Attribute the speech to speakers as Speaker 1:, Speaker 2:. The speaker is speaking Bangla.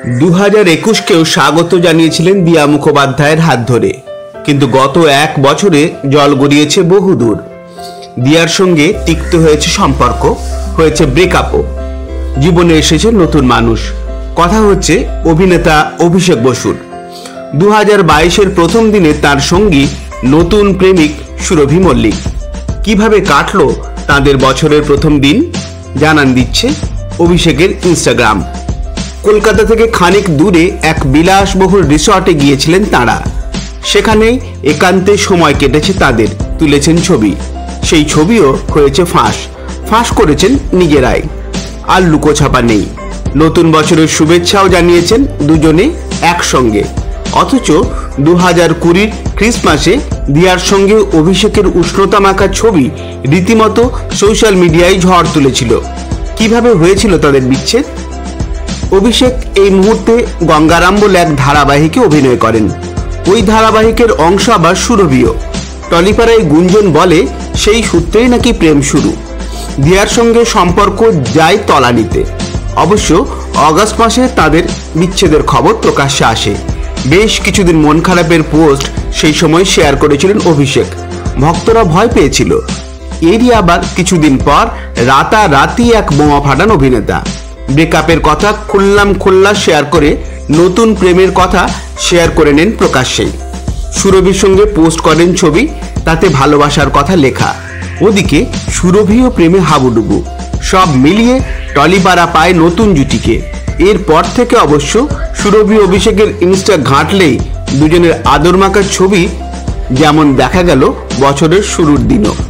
Speaker 1: 2021কেও স্বাগত জানিয়েছিলেন দিয়া মুখোপাধ্যায়ের হাত ধরে, কিন্তু গত এক বছরে জল গড়িয়েছে বহুদূর। দিয়ার সঙ্গে তিক্ত হয়েছে সম্পর্ক, হয়েছে ব্রেকআপও। জীবনে এসেছে নতুন মানুষ। কথা হচ্ছে অভিনেতা অভিষেক বসুর। 2022-এর প্রথম দিনে তার সঙ্গী নতুন প্রেমিক সুরভি মল্লিক। কিভাবে কাটলো তাদের বছরের প্রথম দিন জানান দিচ্ছে অভিষেকের ইনস্টাগ্রাম। কলকাতা থেকে খানিক দূরে এক বিলাসবহুল রিসর্টে গিয়েছিলেন তাঁরা। সেখানেই একান্তে সময় কেটেছে তাদের, তুলেছেন ছবি। সেই ছবিও হয়েছে ফাঁস করেছেন নিজেরাই। আর লুকোছাপা নেই। নতুন বছরের শুভেচ্ছাও জানিয়েছেন দুজনে একসঙ্গে। অথচ 2020-র ক্রিসমাসে দিয়ার সঙ্গে অভিষেকের উষ্ণতা মাখা ছবি রীতিমতো সোশ্যাল মিডিয়ায় ঝড় তুলেছিল। কিভাবে হয়েছিল তাদের বিচ্ছেদ? অভিষেক এই মুহূর্তে গঙ্গারাম বলে এক ধারাবাহিকে অভিনয় করেন। ওই ধারাবাহিকের অংশ আবার সুরভিও। টলিপাড়ায় গুঞ্জন বলে সেই সূত্রেই নাকি প্রেম শুরু। দিয়ার সঙ্গে সম্পর্ক যায় তলানিতে। অবশ্য অগাস্ট মাসে তাদের বিচ্ছেদের খবর প্রকাশ্যে আসে। বেশ কিছুদিন মন খারাপের পোস্ট সেই সময় শেয়ার করেছিলেন অভিষেক। ভক্তরা ভয় পেয়েছিল। এরই আবার কিছুদিন পর রাতারাতি এক বোমা ফাটান অভিনেতা। ব্রেকআপের কথা খোল্লা শেয়ার করে নতুন প্রেমের কথা শেয়ার করে নেন প্রকাশ্যেই। সুরভির সঙ্গে পোস্ট করেন ছবি, তাতে ভালোবাসার কথা লেখা। ওদিকে সুরভিও প্রেমে হাবুডুবু। সব মিলিয়ে টলিপাড়া পায় নতুন জুটিকে। এরপর থেকে অবশ্য সুরভি অভিষেকের ইনস্টা ঘাঁটলেই দুজনের আদর মাখার ছবি যেমন দেখা গেল বছরের শুরুর দিনও।